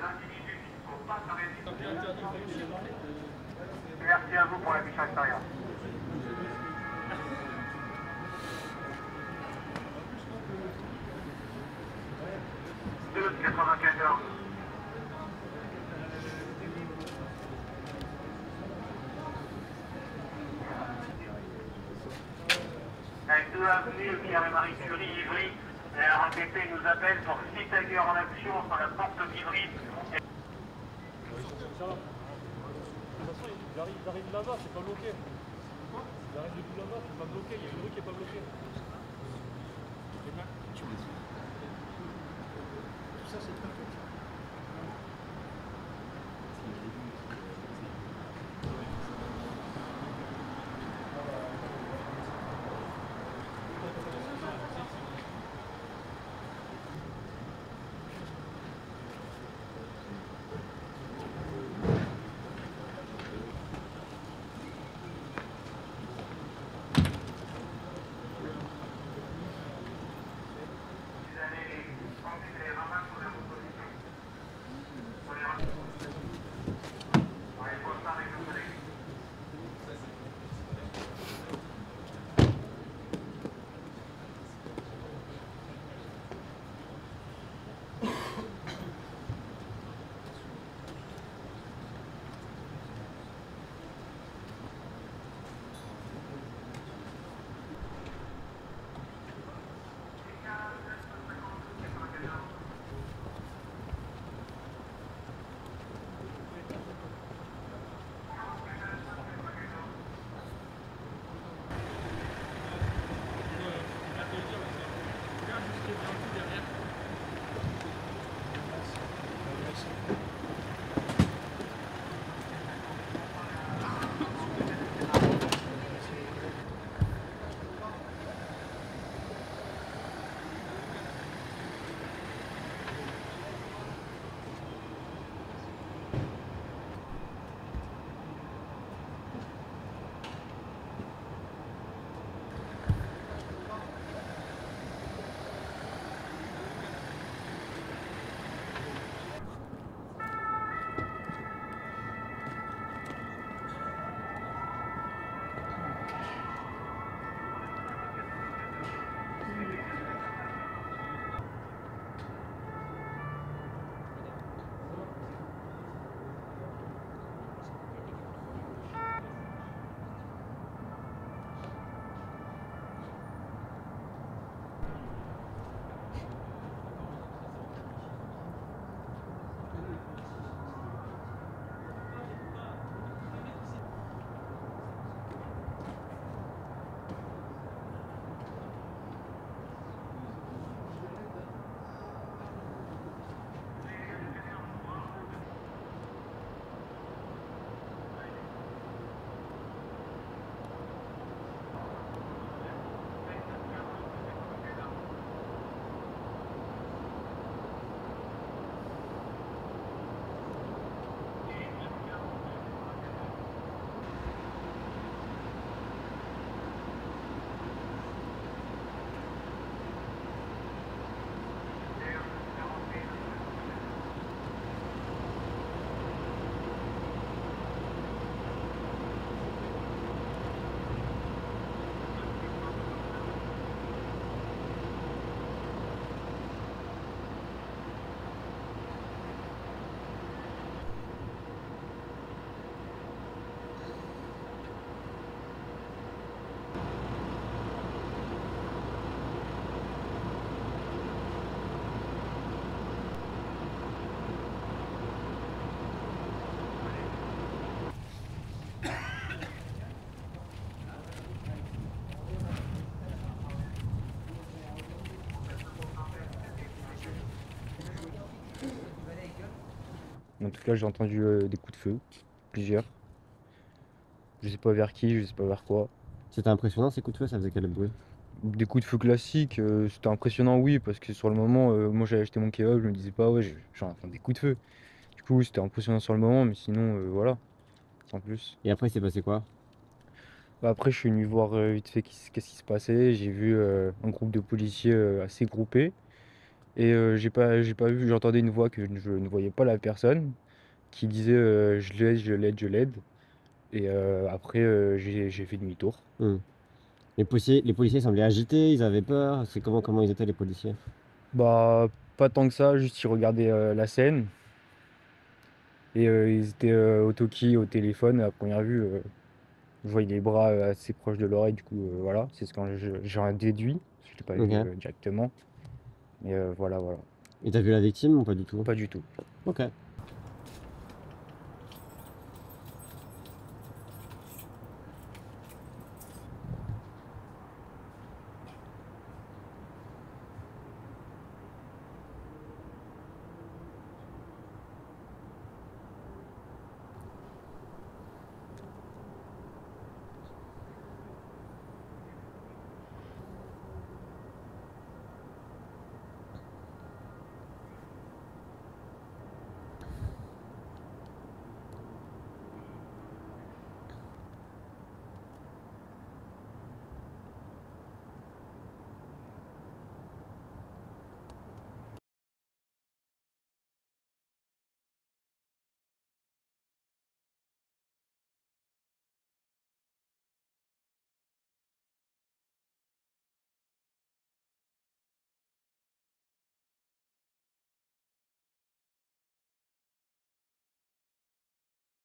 Merci à vous pour la mission extérieure. 2,94. Avec 2 avenue Pierre-et-Marie Curie, Ivry, la RATP nous appelle pour 6 Tiger en action sur la porte d'Ivry. Ils arrivent là-bas, c'est pas bloqué. Ils arrivent depuis là-bas, c'est pas bloqué. Il y a une rue qui est pas bloquée. Tout ça, c'est pas fait. En tout cas, j'ai entendu des coups de feu, plusieurs. Je sais pas vers qui, je sais pas vers quoi. C'était impressionnant ces coups de feu, ça faisait quel bruit? Des coups de feu classiques, c'était impressionnant, oui, parce que sur le moment, moi j'avais acheté mon kebab, je me disais pas, ouais, j'en entends des coups de feu. Du coup, oui, c'était impressionnant sur le moment, mais sinon, voilà, sans plus. Et après, il s'est passé quoi? Bah, après, je suis venu voir vite fait qu'est-ce qui se passait. J'ai vu un groupe de policiers assez groupés. Et j'ai pas vu, j'entendais une voix que je ne voyais pas la personne qui disait je l'aide, je l'aide, je l'aide. Et après, j'ai fait demi-tour. Hmm. Les policiers semblaient agités, ils avaient peur. C'est comment ils étaient les policiers? Bah, pas tant que ça, juste ils regardaient la scène. Et ils étaient au talkie, au téléphone. À première vue, je voyais les bras assez proches de l'oreille. Du coup, voilà, c'est ce que j'en ai déduit. Je l'ai pas vu Ok. directement. Mais voilà, voilà. Et t'as vu la victime ou pas du tout? Pas du tout. Ok.